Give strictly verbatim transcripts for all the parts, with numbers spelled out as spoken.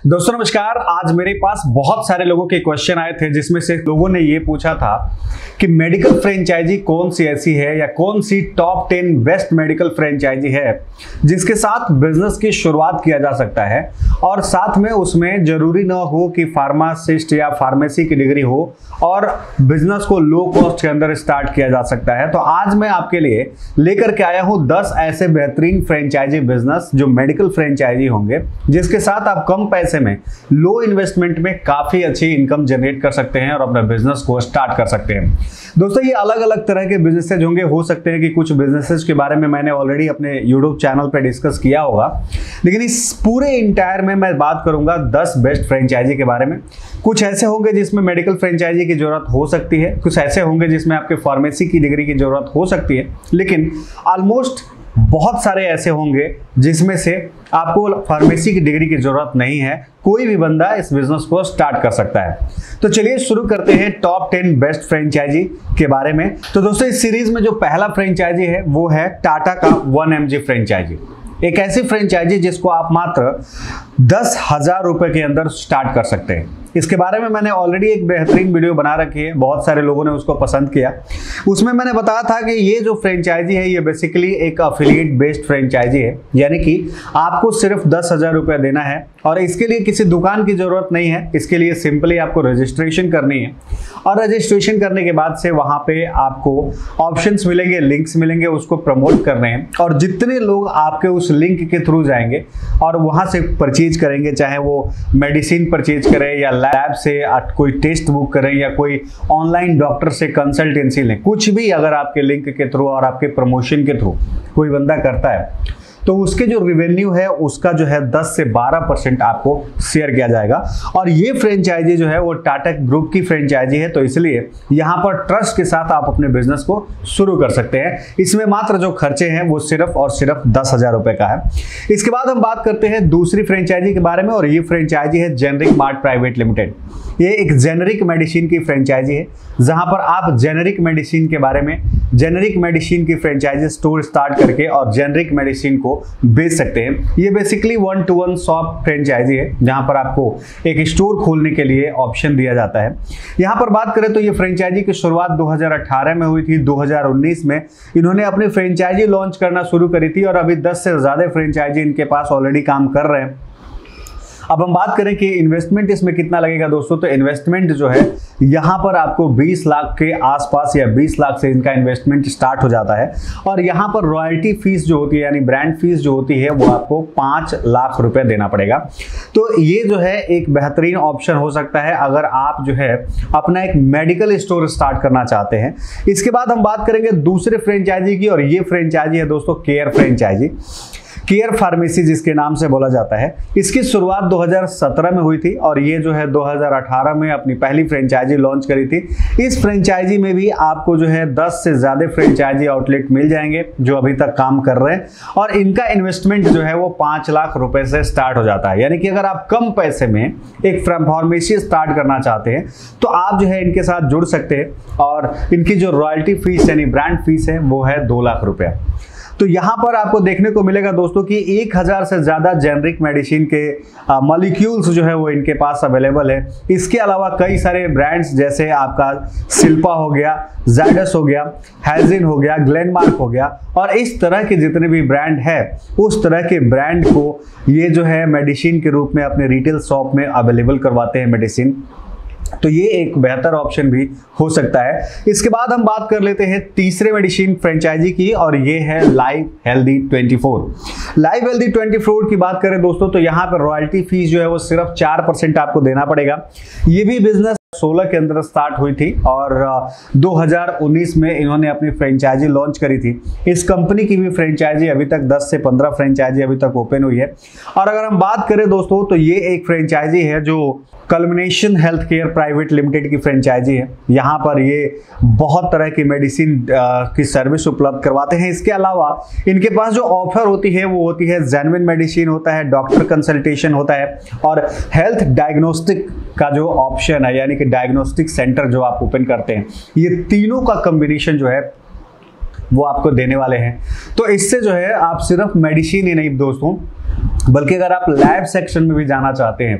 दोस्तों नमस्कार। आज मेरे पास बहुत सारे लोगों के क्वेश्चन आए थे, जिसमें से लोगों ने ये पूछा था कि मेडिकल फ्रेंचाइजी कौन सी ऐसी है या कौन सी top ten best medical franchise है जिसके साथ बिजनेस की शुरुआत किया जा सकता है और साथ में उसमें जरूरी ना हो कि फार्मासिस्ट या फार्मेसी की डिग्री हो और बिजनेस को लो कॉस्ट के अंदर स्टार्ट किया जा सकता है। तो आज मैं आपके लिए लेकर के आया हूं दस ऐसे बेहतरीन फ्रेंचाइजी बिजनेस जो मेडिकल फ्रेंचाइजी होंगे, जिसके साथ आप कम पैसे में लो इन्वेस्टमेंट में काफी अच्छी इनकम जनरेट कर सकते हैं और अपने बिजनेस को स्टार्ट कर सकते हैं। दोस्तों ये अलग अलग तरह के बिजनेसेज होंगे। हो सकते हैं कि कुछ बिजनेसेस के बारे में मैंने ऑलरेडी अपने यूट्यूब चैनल पे डिस्कस किया होगा, लेकिन इस पूरे इंटायर में मैं बात करूंगा दस बेस्ट फ्रेंचाइजी के बारे में। कुछ ऐसे होंगे जिसमें मेडिकल फ्रेंचाइजी की जरूरत हो सकती है, कुछ ऐसे होंगे जिसमें आपके फार्मेसी की डिग्री की जरूरत हो सकती है, लेकिन ऑलमोस्ट बहुत सारे ऐसे होंगे जिसमें से आपको फार्मेसी की डिग्री की जरूरत नहीं है। कोई भी बंदा इस बिजनेस को स्टार्ट कर सकता है। तो चलिए शुरू करते हैं टॉप टेन बेस्ट फ्रेंचाइजी के बारे में। तो दोस्तों इस सीरीज में जो पहला फ्रेंचाइजी है वो है टाटा का वन एम जी फ्रेंचाइजी। एक ऐसी फ्रेंचाइजी जिसको आप मात्र दस हजार रुपए के अंदर स्टार्ट कर सकते हैं। इसके बारे में मैंने ऑलरेडी एक बेहतरीन वीडियो बना रखी है, बहुत सारे लोगों ने उसको पसंद किया। उसमें मैंने बताया था कि ये जो फ्रेंचाइजी है ये बेसिकली एक अफिलिएट बेस्ड फ्रेंचाइजी है, यानी कि आपको सिर्फ दस हजार रुपया देना है और इसके लिए किसी दुकान की जरूरत नहीं है। इसके लिए सिंपली आपको रजिस्ट्रेशन करनी है और रजिस्ट्रेशन करने के बाद से वहां पे आपको ऑप्शंस मिलेंगे, लिंक्स मिलेंगे, उसको प्रमोट करने हैं और जितने लोग आपके उस लिंक के थ्रू जाएंगे और वहां से परचेज करेंगे, चाहे वो मेडिसिन परचेज करें या लैब से कोई टेस्ट बुक करें या कोई ऑनलाइन डॉक्टर से कंसल्टेंसी लें, कुछ भी अगर आपके लिंक के थ्रू और आपके प्रमोशन के थ्रू कोई बंदा करता है तो उसके जो रिवेन्यू है उसका जो है दस से बारह परसेंट आपको शेयर किया जाएगा। और ये फ्रेंचाइजी जो है वो टाटा ग्रुप की फ्रेंचाइजी है, तो इसलिए यहाँ पर ट्रस्ट के साथ आप अपने बिजनेस को शुरू कर सकते हैं। इसमें मात्र जो खर्चे हैं वो सिर्फ और सिर्फ दस हजार रुपए का है। इसके बाद हम बात करते हैं दूसरी फ्रेंचाइजी के बारे में और ये फ्रेंचाइजी है जेनरिक मार्ट प्राइवेट लिमिटेड। ये एक जेनरिक मेडिसिन की फ्रेंचाइजी है जहां पर आप जेनरिक मेडिसिन के बारे में जेनरिक मेडिसिन की फ्रेंचाइजी स्टोर स्टार्ट करके और जेनरिक मेडिसिन को बेच सकते हैं। ये basically one to one shop franchise है जहां पर आपको एक स्टोर खोलने के लिए ऑप्शन दिया जाता है। यहां पर बात करें तो ये फ्रेंचाइजी की शुरुआत दो हज़ार अठारह में हुई थी। दो हज़ार उन्नीस में इन्होंने अपनी फ्रेंचाइजी लॉन्च करना शुरू करी थी और अभी दस से ज्यादा फ्रेंचाइजी इनके पास ऑलरेडी काम कर रहे हैं। अब हम बात करें कि इन्वेस्टमेंट इसमें कितना लगेगा दोस्तों, तो इन्वेस्टमेंट जो है यहाँ पर आपको बीस लाख के आसपास या बीस लाख से इनका इन्वेस्टमेंट स्टार्ट हो जाता है और यहाँ पर रॉयल्टी फीस जो होती है यानी ब्रांड फीस जो होती है वो आपको पाँच लाख रुपए देना पड़ेगा। तो ये जो है एक बेहतरीन ऑप्शन हो सकता है अगर आप जो है अपना एक मेडिकल स्टोर स्टार्ट करना चाहते हैं। इसके बाद हम बात करेंगे दूसरे फ्रेंचाइजी की और ये फ्रेंचाइजी है दोस्तों केयर फ्रेंचाइजी। केयर फार्मेसी जिसके नाम से बोला जाता है, इसकी शुरुआत दो हज़ार सत्रह में हुई थी और ये जो है दो हज़ार अठारह में अपनी पहली फ्रेंचाइजी लॉन्च करी थी। इस फ्रेंचाइजी में भी आपको जो है दस से ज्यादा फ्रेंचाइजी आउटलेट मिल जाएंगे जो अभी तक काम कर रहे हैं और इनका इन्वेस्टमेंट जो है वो पांच लाख रुपए से स्टार्ट हो जाता है। यानी कि अगर आप कम पैसे में एक फार्मेसी स्टार्ट करना चाहते हैं तो आप जो है इनके साथ जुड़ सकते हैं और इनकी जो रॉयल्टी फीस यानी ब्रांड फीस है वो है दो लाख रुपया। तो यहाँ पर आपको देखने को मिलेगा दोस्तों कि एक हजार से ज्यादा जेनरिक मेडिसिन के मॉलिक्यूल्स जो है वो इनके पास अवेलेबल है। इसके अलावा कई सारे ब्रांड्स जैसे आपका शिल्पा हो गया, ज़ायडस हो गया, हैजिन हो गया, ग्लेनमार्क हो गया और इस तरह के जितने भी ब्रांड है उस तरह के ब्रांड को ये जो है मेडिसिन के रूप में अपने रिटेल शॉप में अवेलेबल करवाते हैं मेडिसिन। तो ये एक बेहतर ऑप्शन भी हो सकता है। इसके बाद हम बात कर लेते हैं तीसरे मेडिसिन फ्रेंचाइजी की और ये है live healthy twenty four. Live healthy twenty four की बात करें दोस्तों तो यहाँ पर रॉयल्टी फीस जो है वो सिर्फ चार परसेंट आपको देना पड़ेगा। ये भी बिजनेस सोलह के अंदर स्टार्ट हुई थी और दो हज़ार उन्नीस में इन्होंने अपनी फ्रेंचाइजी लॉन्च करी थी। इस कंपनी की भी फ्रेंचाइजी अभी तक दस से पंद्रह फ्रेंचाइजी अभी तक ओपन हुई है। और अगर हम बात करें दोस्तों तो ये एक फ्रेंचाइजी है जो culmination health care private limited की फ्रेंचाइजी है। यहाँ पर ये बहुत तरह की मेडिसिन की सर्विस उपलब्ध करवाते हैं। इसके अलावा इनके पास जो ऑफर होती है वो होती है जेन्युइन मेडिसिन होता है, डॉक्टर कंसल्टेशन होता है और हेल्थ डायग्नोस्टिक का जो ऑप्शन है यानी कि डायग्नोस्टिक सेंटर जो आप ओपन करते हैं, ये तीनों का कॉम्बिनेशन जो है वो आपको देने वाले हैं। तो इससे जो है आप सिर्फ मेडिसिन ही नहीं दोस्तों बल्कि अगर आप लैब सेक्शन में भी जाना चाहते हैं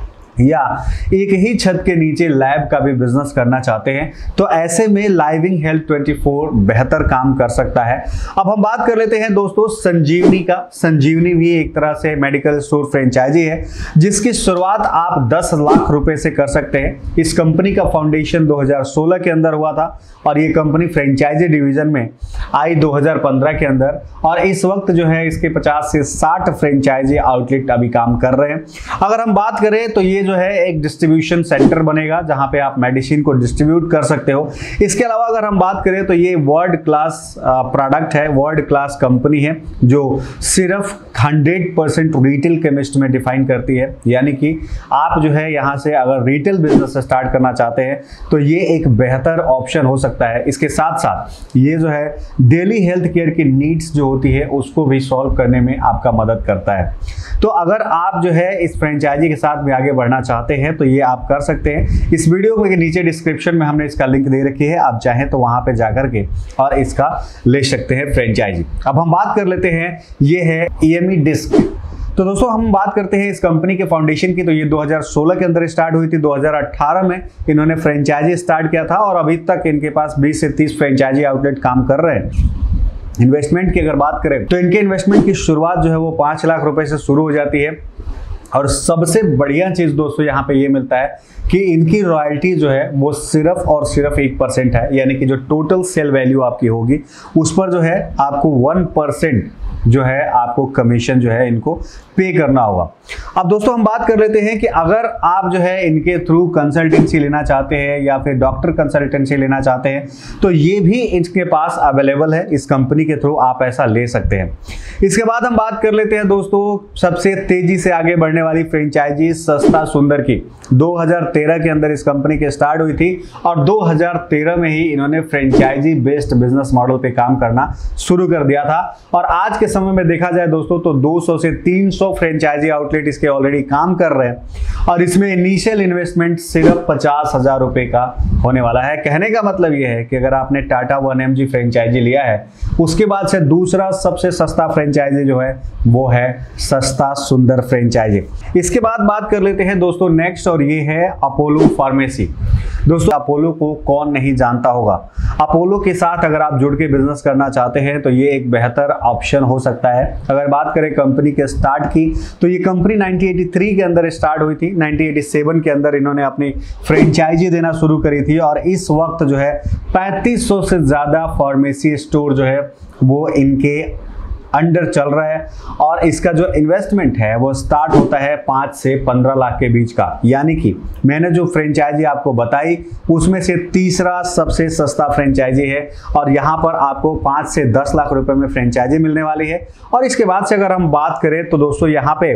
या एक ही छत के नीचे लैब का भी बिजनेस करना चाहते हैं तो ऐसे में लाइविंग हेल्थ चौबीस बेहतर काम कर सकता है। अब हम बात कर लेते हैं दोस्तों संजीवनी का। संजीवनी भी एक तरह से मेडिकल स्टोर फ्रेंचाइजी है जिसकी शुरुआत आप दस लाख रुपए से कर सकते हैं। इस कंपनी का फाउंडेशन दो हज़ार सोलह के अंदर हुआ था और ये कंपनी फ्रेंचाइजी डिवीजन में आई दो हज़ार पंद्रह के अंदर, और इस वक्त जो है इसके पचास से साठ फ्रेंचाइजी आउटलेट अभी काम कर रहे हैं। अगर हम बात करें तो ये जो है एक डिस्ट्रीब्यूशन सेंटर बनेगा जहां पे आप मेडिसिन को डिस्ट्रीब्यूट कर सकते हो। इसके अलावा अगर हम बात करें तो ये वर्ल्ड क्लास प्रोडक्ट है, वर्ल्ड क्लास कंपनी है जो सिर्फ हंड्रेड परसेंट रिटेल केमिस्ट में डिफाइन करती है। यानी कि आप जो है यहां से अगर रिटेल बिजनेस स्टार्ट करना चाहते हैं तो ये एक बेहतर ऑप्शन हो सकता है। इसके साथ साथ ये जो है डेली हेल्थ केयर की नीड्स जो होती है उसको भी सॉल्व करने में आपका मदद करता है। तो अगर आप जो है इस फ्रेंचाइजी के साथ में आगे बढ़ना चाहते हैं तो ये आप कर सकते हैं। इस वीडियो के नीचे डिस्क्रिप्शन में हमने इसका लिंक दे रखी है, आप चाहें तो वहां पे जाकर के और इसका ले सकते हैं फ्रेंचाइजी। अब हम बात कर लेते हैं, ये है ईएमई डिस्क। तो दोस्तों हम बात करते हैं इस कंपनी के फाउंडेशन की, तो ये दो हज़ार सोलह के अंदर स्टार्ट हुई थी। दो हज़ार अठारह में इन्होंने फ्रेंचाइजी स्टार्ट किया था और अभी तक इनके पास बीस से तीस फ्रेंचाइजी आउटलेट काम कर रहे हैं। इन्वेस्टमेंट की अगर बात करें तो इनके इन्वेस्टमेंट की शुरुआत जो है वो पाँच लाख रुपए से शुरू हो जाती है। और सबसे बढ़िया चीज दोस्तों यहाँ पे ये मिलता है कि इनकी रॉयल्टी जो है वो सिर्फ और सिर्फ एक परसेंट है। यानी कि जो टोटल सेल वैल्यू आपकी होगी उस पर जो है आपको वन परसेंट जो है आपको कमीशन जो है इनको पे करना होगा। अब दोस्तों हम बात कर लेते हैं कि अगर आप जो है इनके थ्रू कंसल्टेंसी लेना चाहते हैं या फिर डॉक्टर कंसल्टेंसी लेना चाहते हैं तो ये भी इनके पास अवेलेबल है। इस कंपनी के थ्रू आप ऐसा ले सकते हैं। इसके बाद हम बात कर लेते हैं दोस्तों सबसे तेजी से आगे बढ़ने वाली फ्रेंचाइजी सस्ता सुंदर की। दो हज़ार तेरह के अंदर इस कंपनी के स्टार्ट हुई थी और दो हज़ार तेरह में ही इन्होंने फ्रेंचाइजी बेस्ड बिजनेस मॉडल पे काम करना शुरू कर दिया था। और आज के समय में देखा जाए दोस्तों तो दो सौ से तीन सौ फ्रेंचाइजी आउटलेट इसके ऑलरेडी काम कर रहे हैं और इसमें इनिशियल इन्वेस्टमेंट सिर्फ पचास हजार रुपए का होने वाला है। कहने का मतलब यह है कि अगर आपने Tata one M G franchise लिया है उसके बाद से दूसरा सबसे सस्ता फ्रेंचाइजी जो है वो है सस्ता सुंदर फ्रेंचाइजी। इसके बाद बात कर लेते हैं दोस्तों नेक्स्ट, और ये है अपोलो फार्मेसी। दोस्तों अपोलो को कौन नहीं जानता होगा। अपोलो के साथ अगर आप जुड़ के बिजनेस करना चाहते हैं तो ये एक बेहतर ऑप्शन हो सकता है। अगर बात करें कंपनी के स्टार्ट की तो ये कंपनी उन्नीस सौ तिरासी के अंदर स्टार्ट हुई थी। उन्नीस सौ सत्तासी के अंदर इन्होंने अपनी फ्रेंचाइजी देना शुरू करी थी और इस वक्त जो है पैंतीस सौ से ज्यादा फार्मेसी स्टोर जो है वो इनके अंडर चल रहा है। और इसका जो इन्वेस्टमेंट है वो स्टार्ट होता है पाँच से पंद्रह लाख के बीच का। यानी कि मैंने जो फ्रेंचाइजी आपको बताई उसमें से तीसरा सबसे सस्ता फ्रेंचाइजी है और यहाँ पर आपको पाँच से दस लाख रुपए में फ्रेंचाइजी मिलने वाली है। और इसके बाद से अगर हम बात करें तो दोस्तों यहाँ पे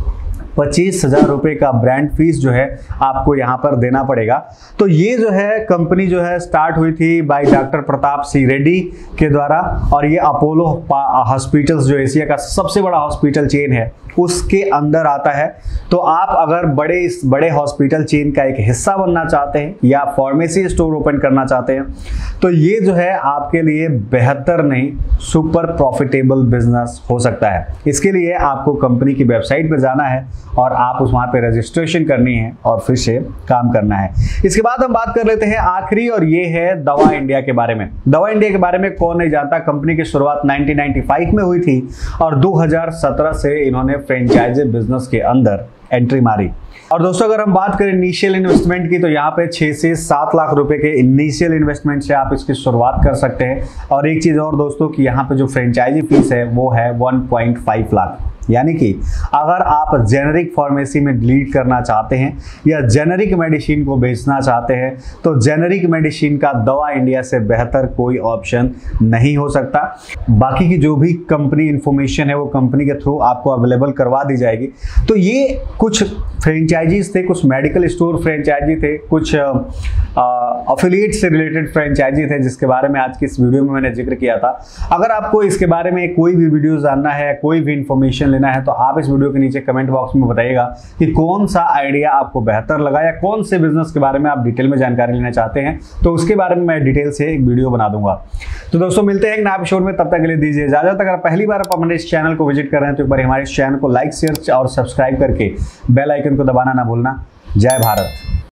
पच्चीस हजार रुपए का ब्रांड फीस जो है आपको यहाँ पर देना पड़ेगा। तो ये जो है कंपनी जो है स्टार्ट हुई थी by doctor Pratap C Reddy के द्वारा और ये अपोलो हॉस्पिटल्स जो एशिया का सबसे बड़ा हॉस्पिटल चेन है उसके अंदर आता है। तो आप अगर बड़े इस बड़े हॉस्पिटल चेन का एक हिस्सा बनना चाहते हैं या फार्मेसी स्टोर ओपन करना चाहते हैं तो ये जो है आपके लिए बेहतर नहीं सुपर प्रॉफिटेबल बिजनेस हो सकता है। इसके लिए आपको कंपनी की वेबसाइट पर जाना है और आप उस वहाँ पे रजिस्ट्रेशन करनी है और फिर से काम करना है। इसके बाद हम बात कर लेते हैं आखिरी, और ये है दवा इंडिया के बारे में। दवा इंडिया के बारे में कौन नहीं जानता। कंपनी की शुरुआत उन्नीस सौ पचानवे में हुई थी और दो हज़ार सत्रह से इन्होंने फ्रेंचाइजी बिजनेस के अंदर एंट्री मारी। और दोस्तों अगर हम बात करें इनिशियल इन्वेस्टमेंट की तो यहाँ पे छह से सात लाख रुपए के इनिशियल इन्वेस्टमेंट से आप इसकी शुरुआत कर सकते हैं। और एक चीज और दोस्तों कि यहाँ पे जो फ्रेंचाइजी फीस है वो है वन पॉइंट फाइव लाख। यानी कि अगर आप जेनेरिक फार्मेसी में लीड करना चाहते हैं या जेनेरिक मेडिसिन को बेचना चाहते हैं तो जेनेरिक मेडिसिन का दवा इंडिया से बेहतर कोई ऑप्शन नहीं हो सकता। बाकी की जो भी कंपनी इंफॉर्मेशन है वो कंपनी के थ्रू आपको अवेलेबल करवा दी जाएगी। तो ये कुछ फ्रेंचाइजीज थे, कुछ मेडिकल स्टोर फ्रेंचाइजी थे, कुछ अफिलिएट से रिलेटेड फ्रेंचाइजी थे जिसके बारे में आज की इस वीडियो में मैंने जिक्र किया था। अगर आपको इसके बारे में कोई भी वीडियो जानना है, कोई भी इंफॉर्मेशन लेना है तो आप इस वीडियो के नीचे कमेंट बॉक्स में बताइएगा कि कौन सा आइडिया आपको बेहतर लगा या कौन से बिजनेस के बारे में आप डिटेल में जानकारी लेना चाहते हैं, तो उसके बारे में मैं डिटेल से एक वीडियो बना दूंगा। तो दोस्तों मिलते हैं एक नए एपिसोड में, तब तक के लिए दीजिए इजाजत। अगर पहली बार आप हमारे इस चैनल को विजिट कर रहे हैं तो एक बार हमारे इस चैनल को लाइक शेयर और सब्सक्राइब करके बेल आइकन को दबाना ना भूलना। जय भारत।